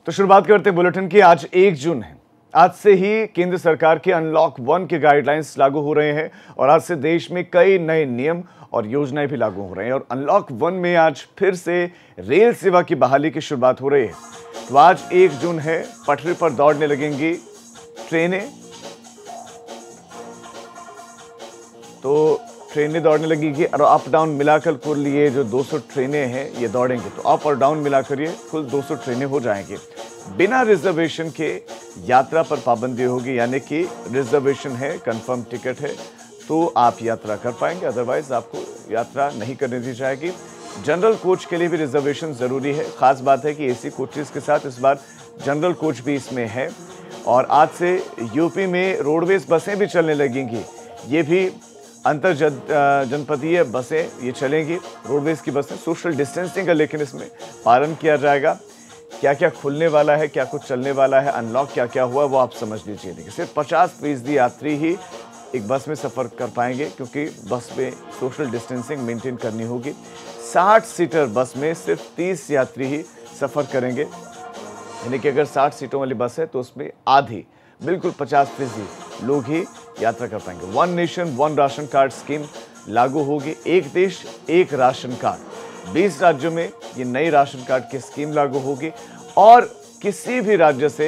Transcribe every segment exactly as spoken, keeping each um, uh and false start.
तो शुरुआत करते हैं बुलेटिन की। आज एक जून है। आज से ही केंद्र सरकार के अनलॉक वन के गाइडलाइंस लागू हो रहे हैं और आज से देश में कई नए नियम और योजनाएं भी लागू हो रहे हैं। और अनलॉक वन में आज फिर से रेल सेवा की बहाली की शुरुआत हो रही है। तो आज एक जून है, पटरी पर दौड़ने लगेंगी ट्रेनें। तो ट्रेनें दौड़ने लगेंगी और अप डाउन मिलाकर कुल ये जो दो सौ ट्रेनें हैं ये दौड़ेंगी। तो अप और डाउन मिलाकर ये कुल दो सौ ट्रेनें हो जाएंगी। बिना रिजर्वेशन के यात्रा पर पाबंदी होगी, यानी कि रिजर्वेशन है, कंफर्म टिकट है तो आप यात्रा कर पाएंगे, अदरवाइज आपको यात्रा नहीं करने दी जाएगी। जनरल कोच के लिए भी रिजर्वेशन जरूरी है। खास बात है कि एसी कोचेस के साथ इस बार जनरल कोच भी इसमें है। और आज से यूपी में रोडवेज बसें भी चलने लगेंगी। ये भी अंतर जनपदीय बसें ये चलेंगी, रोडवेज की बसें। सोशल डिस्टेंसिंग का लेकिन इसमें पालन किया जाएगा। क्या क्या खुलने वाला है, क्या कुछ चलने वाला है, अनलॉक क्या क्या हुआ वो आप समझ लीजिए। देखिए, सिर्फ पचास फीसदी यात्री ही एक बस में सफ़र कर पाएंगे क्योंकि बस में सोशल डिस्टेंसिंग मेंटेन करनी होगी। साठ सीटर बस में सिर्फ तीस यात्री ही सफ़र करेंगे, यानी कि अगर साठ सीटों वाली बस है तो उसमें आधी, बिल्कुल पचास फीसदी लोग ही यात्रा कर पाएंगे। One nation one ration card scheme लागू होगी। एक देश एक राशन कार्ड, बीस राज्यों में ये नई राशन कार्ड की स्कीम लागू होगी और किसी भी राज्य से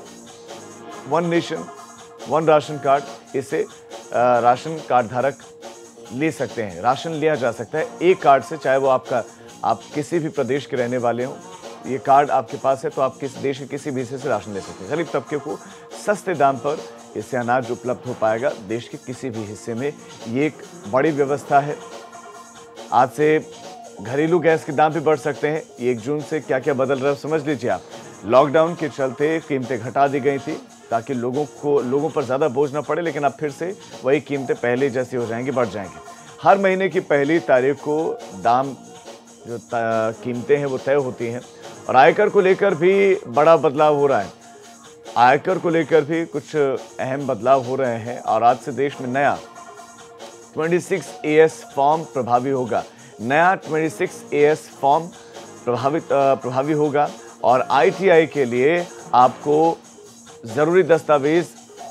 one nation one ration card इसे राशन कार्ड धारक ले सकते हैं, राशन लिया जा सकता है एक कार्ड से, चाहे वो आपका आप किसी भी प्रदेश के रहने वाले हों। ये कार्ड आपके पास है तो आप किस देश के किसी भी हिस्से से राशन ले सकते हैं। गरीब तबके को सस्ते दाम पर इससे अनाज उपलब्ध हो पाएगा देश के किसी भी हिस्से में। ये एक बड़ी व्यवस्था है। आज से घरेलू गैस के दाम भी बढ़ सकते हैं। एक जून से क्या क्या बदल रहा है समझ लीजिए आप। लॉकडाउन के चलते कीमतें घटा दी गई थी ताकि लोगों को लोगों पर ज़्यादा बोझ ना पड़े, लेकिन अब फिर से वही कीमतें पहले जैसी हो जाएंगी, बढ़ जाएंगी। हर महीने की पहली तारीख को दाम जो कीमतें हैं वो तय होती हैं। और आयकर को लेकर भी बड़ा बदलाव हो रहा है। आयकर को लेकर भी कुछ अहम बदलाव हो रहे हैं और आज से देश में नया छब्बीस ए एस फॉर्म प्रभावी होगा। नया छब्बीस ए एस फॉर्म प्रभावित प्रभावी होगा और आई टी आई के लिए आपको ज़रूरी दस्तावेज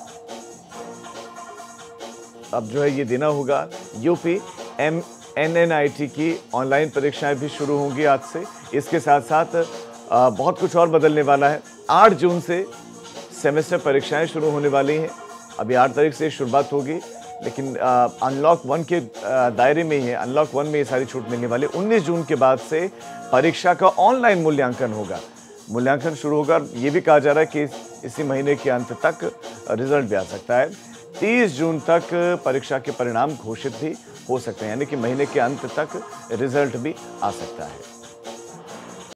अब जो है ये देना होगा। UP M N N I T की ऑनलाइन परीक्षाएं भी शुरू होंगी आज से। इसके साथ साथ आ, बहुत कुछ और बदलने वाला है। आठ जून से सेमेस्टर परीक्षाएं शुरू होने वाली हैं। अभी आठ तारीख से शुरुआत होगी, लेकिन अनलॉक वन के आ, दायरे में ही है। अनलॉक वन में ये सारी छूट मिलने वाली। उन्नीस जून के बाद से परीक्षा का ऑनलाइन मूल्यांकन होगा। मूल्यांकन शुरू होगा। ये भी कहा जा रहा है कि इसी महीने के अंत तक रिजल्ट भी आ सकता है। तीस जून तक परीक्षा के परिणाम घोषित भी हो सकते हैं, यानी कि महीने के अंत तक रिजल्ट भी आ सकता है।